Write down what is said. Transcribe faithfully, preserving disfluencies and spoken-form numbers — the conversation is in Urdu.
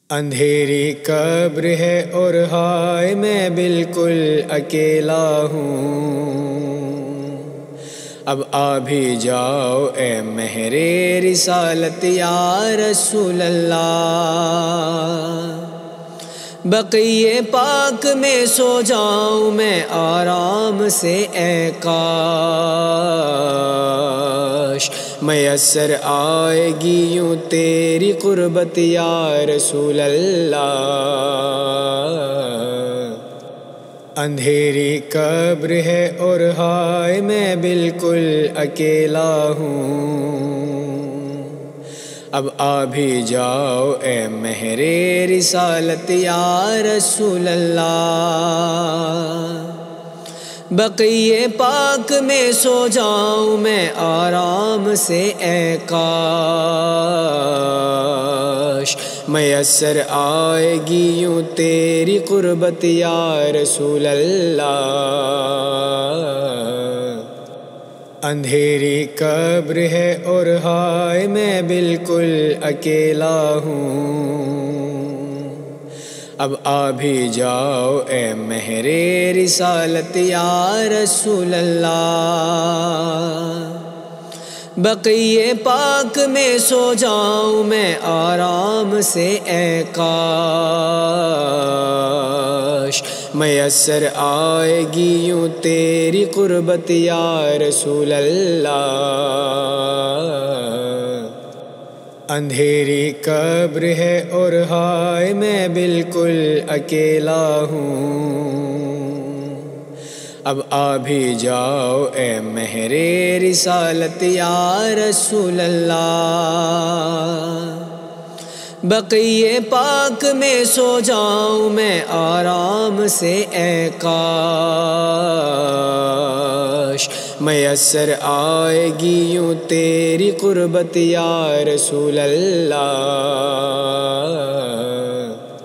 اندھیری قبر ہے اور ہائے میں بالکل اکیلا ہوں، اب آ بھی جاؤ اے مہر رسالت یا رسول اللہ، بقیے پاک میں سو جاؤں میں آرام سے اے کاش میسر آئے گی یوں تیری قربت یا رسول اللہ۔ اندھیری قبر ہے اور ہائے میں بالکل اکیلا ہوں، اب آ بھی جاؤ اے مہر رسالت یا رسول اللہ، بقیے پاک میں سو جاؤں میں آرام سے اے کاش میسر آئے گی یوں تیری قربت یا رسول اللہ۔ اندھیری قبر ہے اور ہائے میں بالکل اکیلا ہوں، اب آ بھی جاؤ اے مہر رسالت یا رسول اللہ، بقیے پاک میں سو جاؤں میں آرام سے اے کاش میسر آئے گی یوں تیری قربت یا رسول اللہ۔ اندھیری قبر ہے اور ہائے میں بالکل اکیلا ہوں، اب آ بھی جاؤ اے مہر رسالت یا رسول اللہ، بقیے پاک میں سو جاؤں میں آرام سے اے کاش میسر آئے گی یوں تیری قربت یا رسول اللہ۔